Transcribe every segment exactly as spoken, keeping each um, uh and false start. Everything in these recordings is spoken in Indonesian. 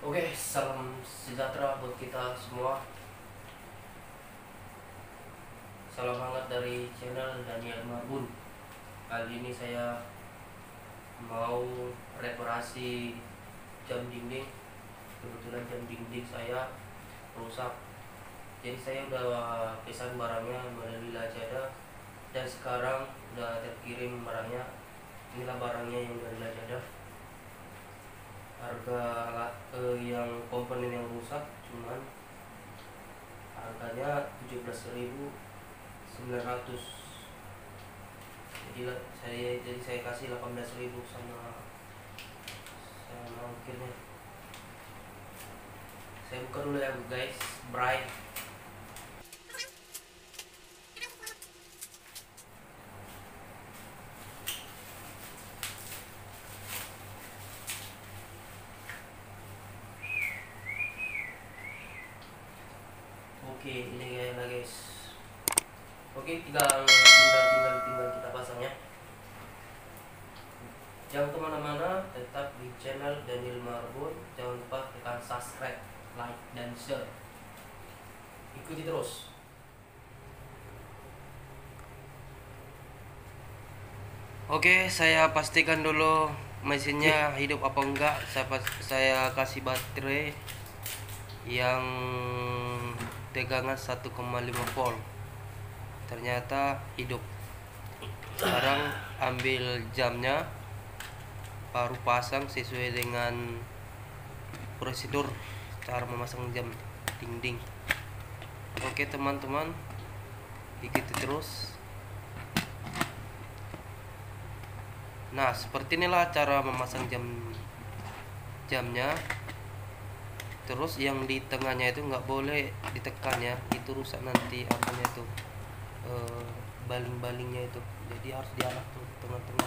Oke, salam sejahtera buat kita semua. Salam hangat dari channel Daniel Marbun. Kali ini saya mau reparasi jam dinding. Kebetulan jam dinding saya rusak. Jadi saya udah pesan barangnya melalui Lazada dan sekarang udah terkirim barangnya. Inilah barangnya yang dari Lazada. Harga eh, yang komponen yang rusak cuman harganya tujuh belas ribu sembilan ratus. Jadi saya jadi saya kasih delapan belas ribu sama sama ongkirnya. Saya buka dulu ya guys, Bright. Oke, ini ya guys. Oke, tinggal tinggal tinggal tinggal kita pasang ya. Jangan kemana-mana, tetap di channel Daniel Marbun. Jangan lupa tekan subscribe, like, dan share. Ikuti terus. Oke, saya pastikan dulu mesinnya hidup apa enggak. Saya saya kasih baterai yang tegangan satu koma lima volt. Ternyata hidup. Sekarang ambil jamnya, baru pasang sesuai dengan prosedur cara memasang jam dinding. Oke teman-teman, ikuti terus. Nah, seperti inilah cara memasang jam jamnya. Terus yang di tengahnya itu nggak boleh ditekan ya, itu rusak nanti apanya itu e, baling-balingnya itu. Jadi harus diarah tuh tengah-tengah.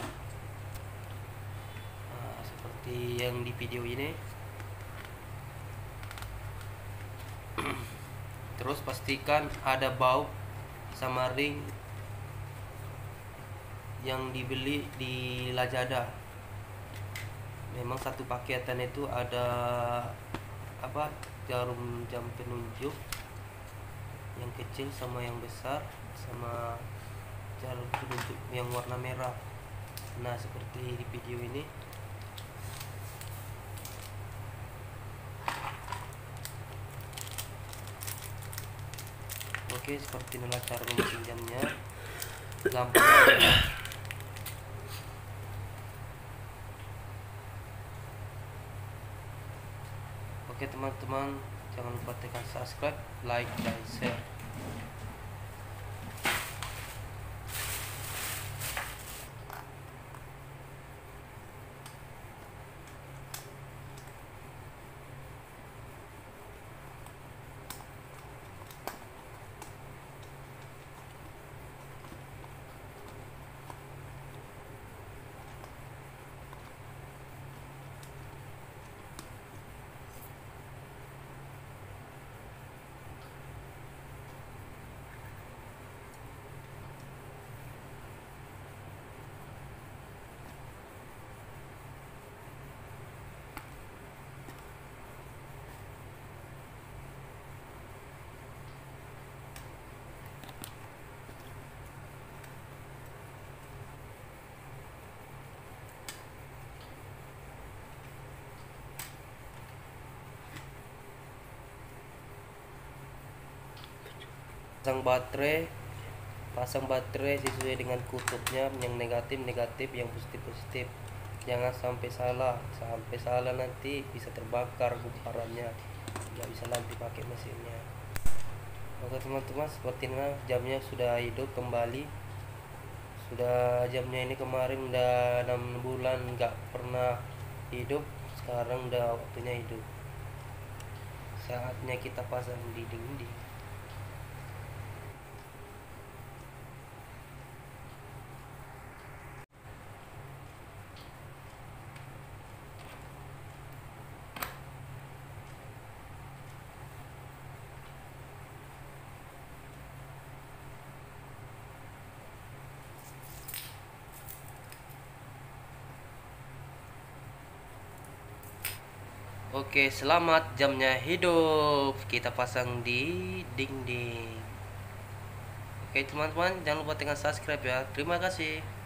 Nah, seperti yang di video ini. Terus pastikan ada baut sama ring yang dibeli di Lazada. Memang satu paketan itu ada apa jarum jam penunjuk yang kecil sama yang besar, sama jarum penunjuk yang warna merah. Nah, seperti di video ini. Oke, seperti inilah cara memasang jamnya. Gampang. Oke teman-teman, jangan lupa tekan subscribe, like, dan share. Pasang baterai, pasang baterai sesuai dengan kutubnya, yang negatif negatif, yang positif positif. Jangan sampai salah, sampai salah nanti bisa terbakar gumparannya, nggak bisa nanti pakai mesinnya. Oke teman-teman, seperti ini jamnya sudah hidup kembali. Sudah jamnya ini kemarin udah enam bulan nggak pernah hidup, sekarang udah waktunya hidup. Saatnya kita pasang di dinding. Oke, selamat jamnya hidup. Kita pasang di dinding. Oke teman-teman, jangan lupa tekan subscribe ya. Terima kasih.